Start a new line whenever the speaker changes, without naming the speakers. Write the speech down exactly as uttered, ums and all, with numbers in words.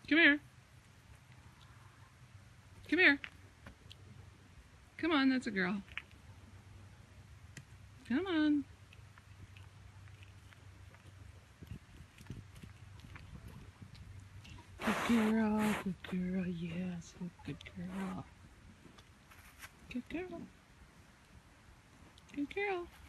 Come here. Come here. Come on, that's a girl. Come on. Good girl, good girl, yes, good girl. Good girl. Good girl.